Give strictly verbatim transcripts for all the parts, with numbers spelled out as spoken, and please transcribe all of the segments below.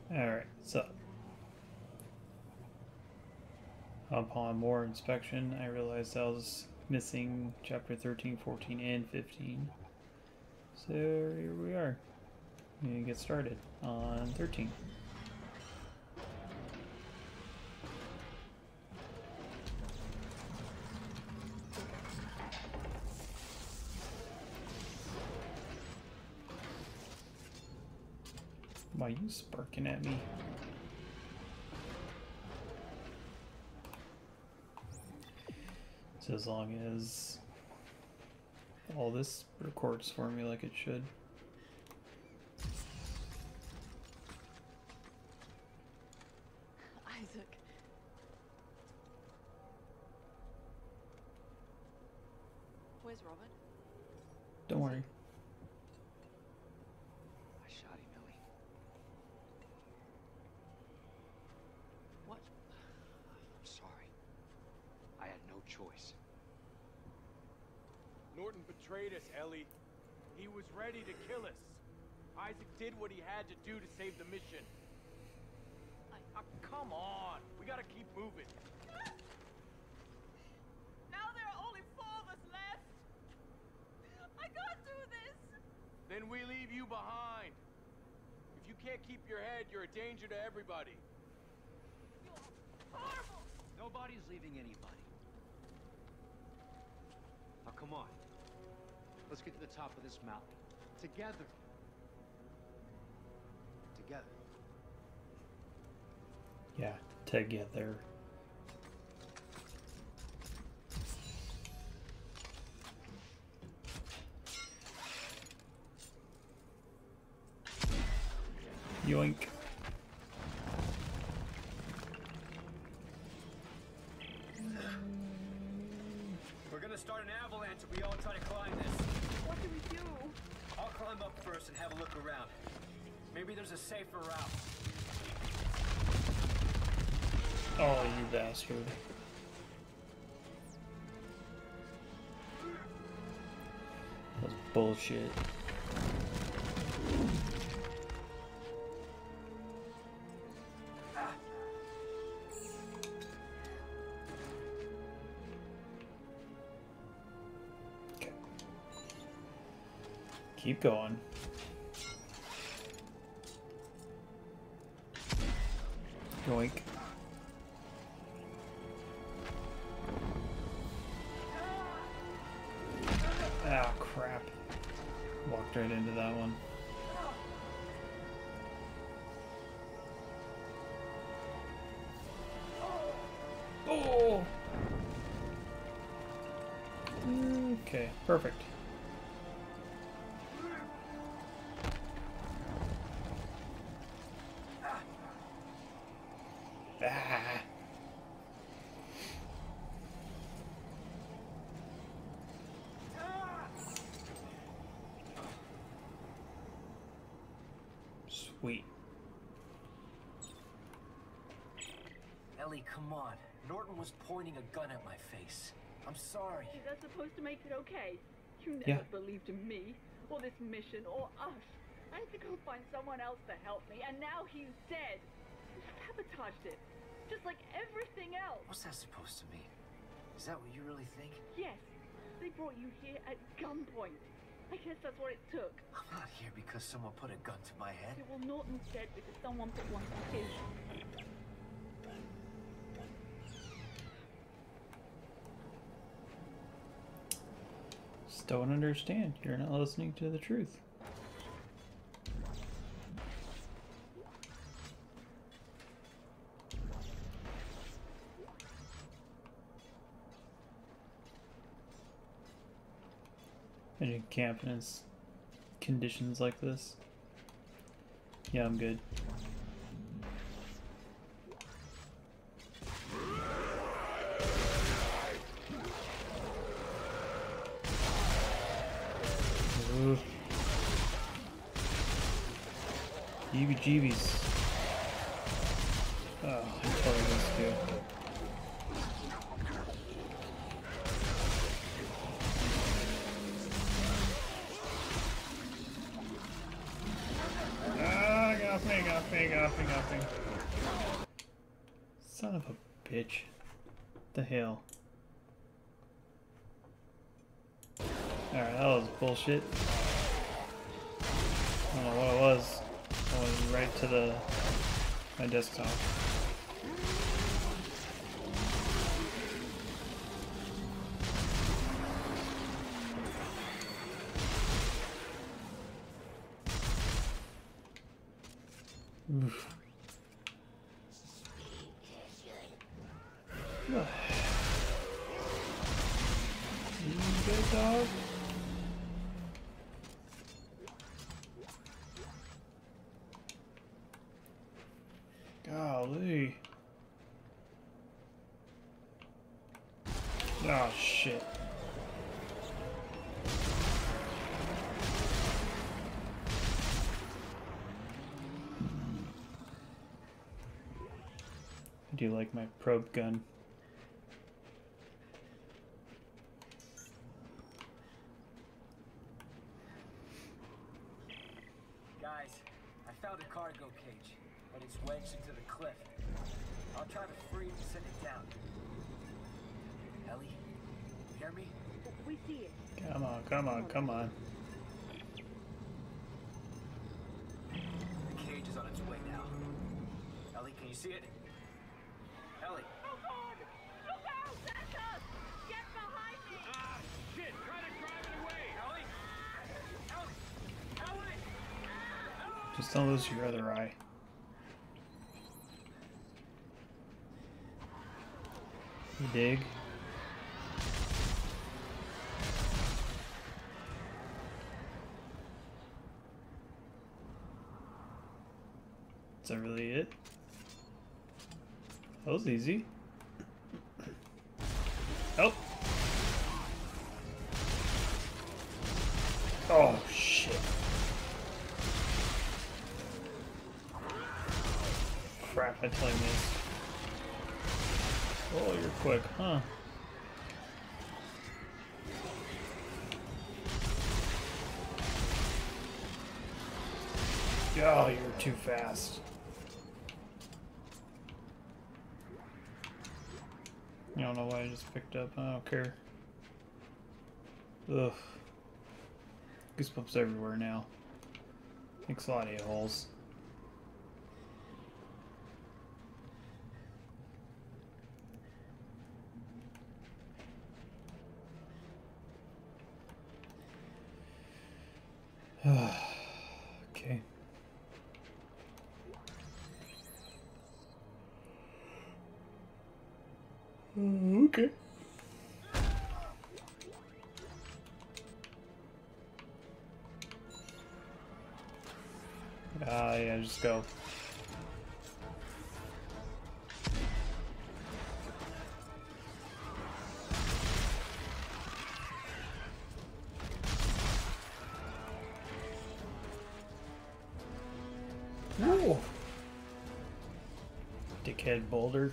Alright, so upon more inspection, I realized I was missing chapter thirteen, fourteen, and fifteen. So here we are. We need to get started on thirteen. Why are you sparking at me? So as long as all this records for me like it should. Isaac. Where's Robert? Don't worry. I shot him, Ellie. What? I'm sorry. I had no choice. Norton betrayed us, Ellie. He was ready to kill us. Isaac did what he had to do to save the mission. I... Ah, come on. We gotta keep moving. Now there are only four of us left. I can't do this. Then we leave you behind. If you can't keep your head, you're a danger to everybody. You're horrible. Nobody's leaving anybody. Now come on. Let's get to the top of this mountain. Together. Together. Yeah, together. Yoink. We're gonna start an avalanche if we all try to climb this. What do we do? I'll climb up first and have a look around. Maybe there's a safer route. Oh, you bastard. That's bullshit. Okay. Keep going. Yoink. Ah, crap. Walked right into that one. Oh! Okay, perfect. Ah. Sweet. Ellie, come on. Norton was pointing a gun at my face. I'm sorry. Is that supposed to make it okay? You never Yeah. believed in me, or this mission, or us. I had to go find someone else to help me, and now he's dead. You sabotaged it, just like everything else. What's that supposed to mean? Is that what you really think? Yes, they brought you here at gunpoint. I guess that's what it took. I'm not here because someone put a gun to my head. Yeah, well, Norton's dead because someone put one to his. Just don't understand. You're not listening to the truth. And you camp in its conditions like this? Yeah, I'm good. Ooh. Heebie-jeebies. Oh, I probably this too. Ah, get off me, get off offing, offing, offing. Son of a bitch. The hell. Alright, that was bullshit. I don't know what it was. I went right to the my desktop. Oof. You good, dog? Golly. Oh shit. I do like my probe gun. Guys, I found a cargo cage, but it's wedged into the cliff. I'll try to free it and send it down. Ellie, you hear me? We see it. Come on, come on, come on. The cage is on its way now. Ellie, can you see it? Ellie. Oh God! Look out! That's us! Get behind me! Ah, shit! Try to drive it away! Ellie! Ellie! Ellie! Just don't lose your other eye. You dig? Is that really it? That was easy. Oh! Oh, shit. Crap, I totally missed. Oh, you're quick, huh? Oh, you're too fast. I don't know why I just picked up. I don't care. Ugh. Goosebumps everywhere now. Thanks a lot, a-holes. Okay. Okay. Ah, uh, yeah, just go. Whoa. Dickhead boulder.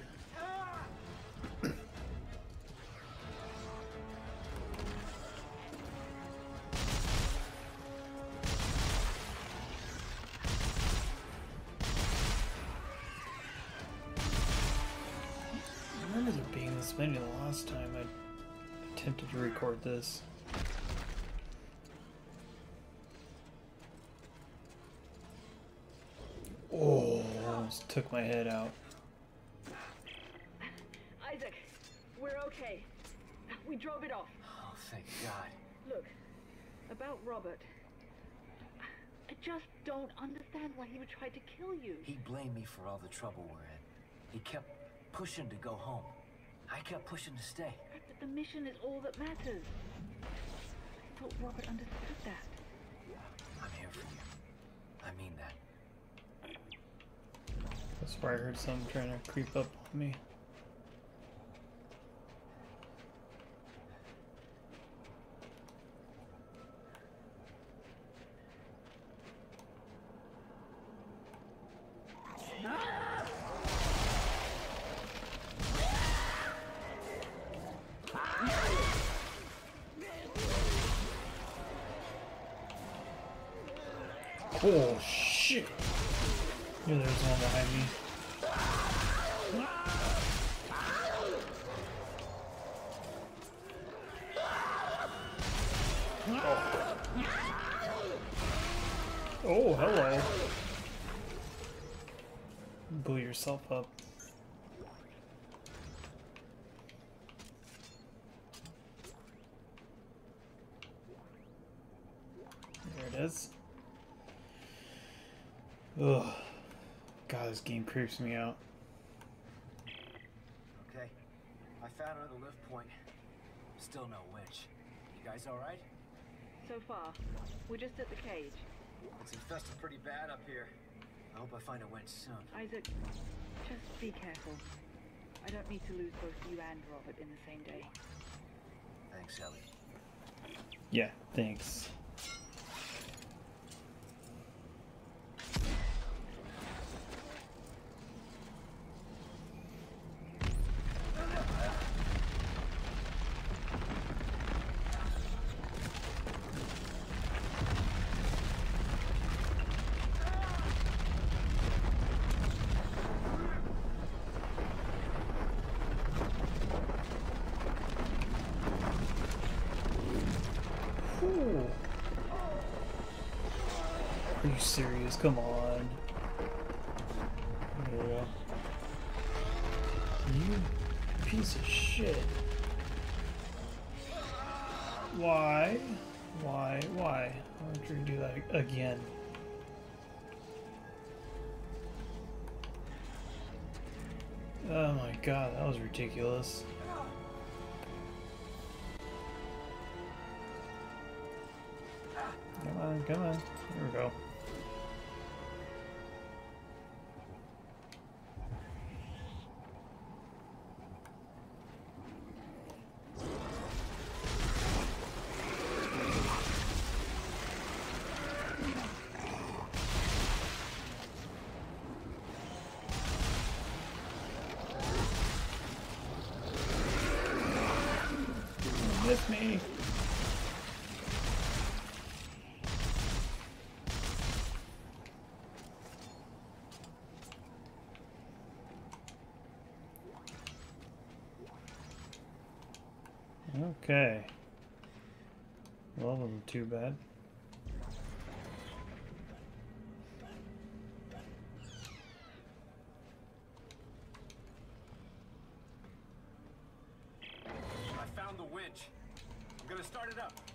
I remember there being this many the last time I attempted to record this. Oh, almost took my head out. Isaac, we're okay. We drove it off. Oh, thank God. Look, about Robert. I just don't understand why he would try to kill you. He blamed me for all the trouble we're in. He kept pushing to go home. I kept pushing to stay. But the mission is all that matters. I thought Robert understood that. I'm here for you. I mean that. That's where I heard something trying to creep up on me. Oh shit! Yeah, there's one behind me. Oh, oh hello. Blew yourself up. There it is. Ugh. God, this game creeps me out. Okay, I found another lift point. Still no winch. You guys all right? So far, we're just at the cage. It's infested pretty bad up here. I hope I find a winch soon. Isaac, just be careful. I don't need to lose both you and Robert in the same day. Thanks, Ellie. Yeah, thanks. Ooh. Are you serious? Come on. There we go. You piece of shit. Why? Why? Why? Why don't you do that again? Oh my god, that was ridiculous. Come on, come on. Here we go. Miss me. Okay. Well, wasn't too bad. I found the winch. I'm gonna start it up.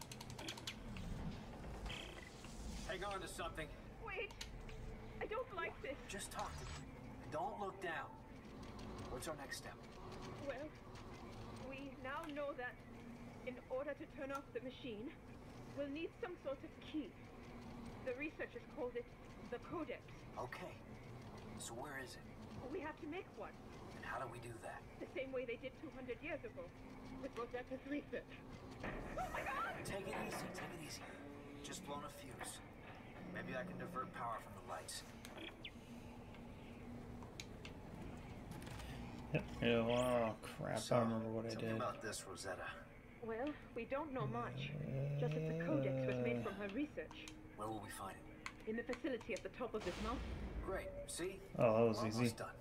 Hang on to something. Wait! I don't like this. Just talk to me. And don't look down. What's our next step? Well, we now know that in order to turn off the machine, we'll need some sort of key. The researchers called it the Codex. Okay. So where is it? We have to make one, And how do we do that? the same way they did two hundred years ago, with Rosetta's research. Oh my god! Take it easy, take it easy. Just blown a fuse. Maybe I can divert power from the lights. Yep. Yeah, oh crap! So, I don't remember what I tell me did. about this, Rosetta. Well, we don't know much. Just that the Codex was made from her research. Where will we find it? In the facility at the top of this mountain. Great. See? Oh, that was We're easy. almost done.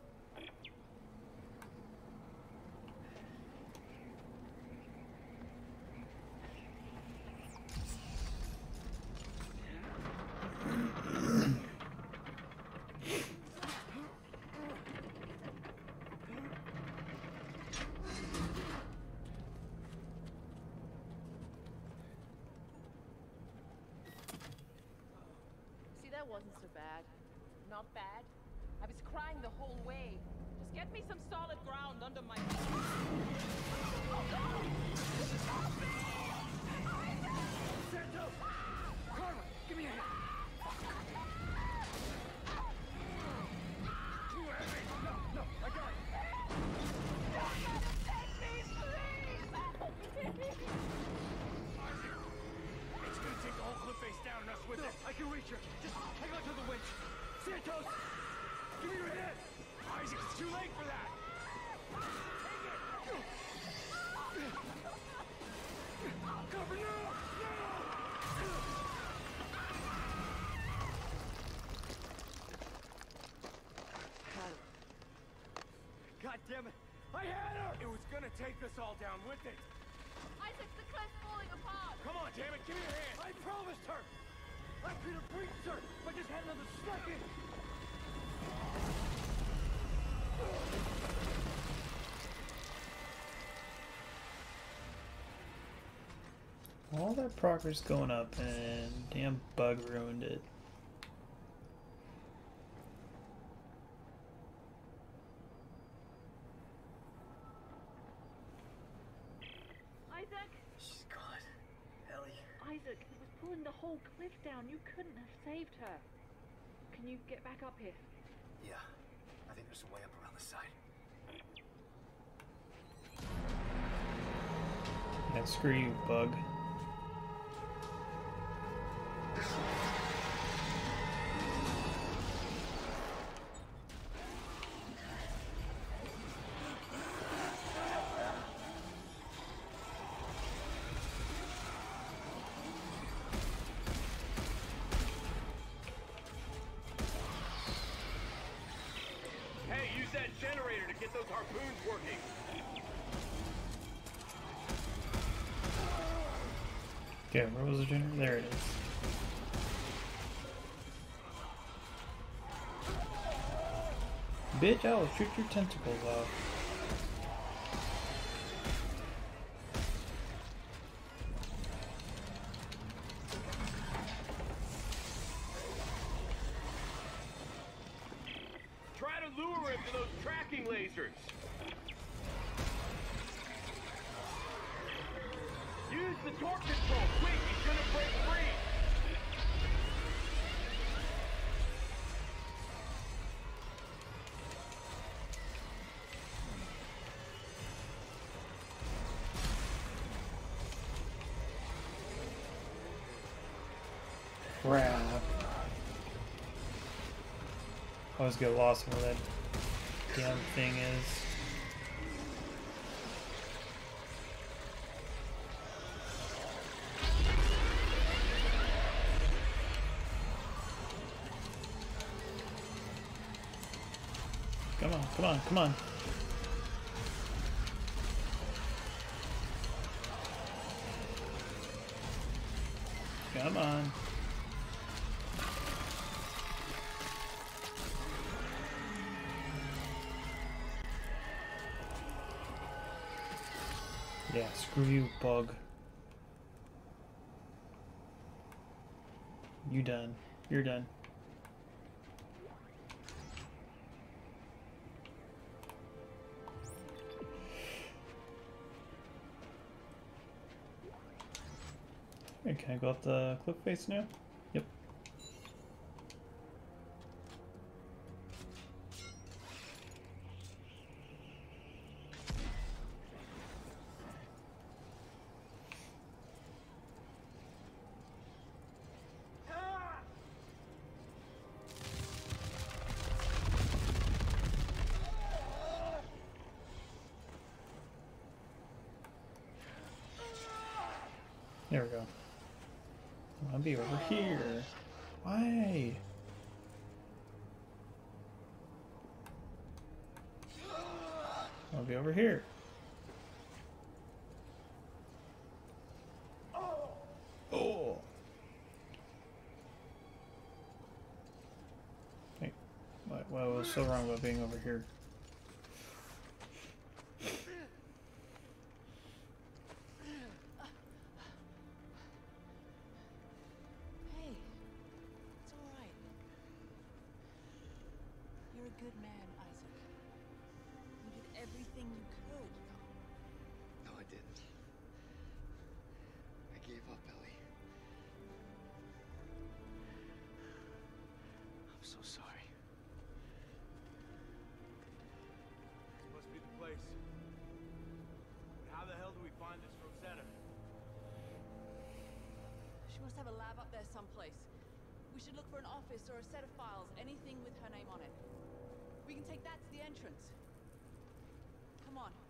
See, that wasn't so bad. Not bad. I was crying the whole way. Just get me some solid ground under my feet. Oh, God! This is happening! Santos! Carmen, give me a hand. Too heavy. No, no, I got it. Take me, please! It's gonna take the whole cliff face down and us with No, it. I can reach her. Just hang on to the winch. Santos! Give me your hand! Isaac, it's too late for that. Cover, no! No! God damn it! I had her! It was gonna take us all down with it. Isaac, the cliff's falling apart! Come on, damn it, give me your hand. I promised her! I could have reached her if I just had another second! All that progress going up and damn bug ruined it. Isaac! She's gone. Ellie. Isaac, it was pulling the whole cliff down. You couldn't have saved her. Can you get back up here? Yeah. I think there's a way up around the side. Yeah, screw you, bug. Hey, use that generator to get those harpoons working. Okay, where was the generator? There it is. Bitch, I'll shoot your tentacles off. Try to lure him to those tracking lasers. Use the torque control, quick, he's gonna break free. Crap. I always get lost in where that damn thing is. Come on, come on, come on. Come on. Yeah, screw you, bug. You done. You're done. Hey, can I go up the cliff face now? Yep. There we go. I'll be over here. Why? I'll be over here. Oh. Hey, what, what was so wrong about being over here? Hey, it's all right. You're a good man, Isaac. You did everything you could. No, I didn't. I gave up, Ellie. I'm so sorry. This must be the place. But how the hell do we find this Rosetta? She must have a lab up there someplace. We should look for an office or a set of files, anything with her name on it. We can take that to the entrance. Come on.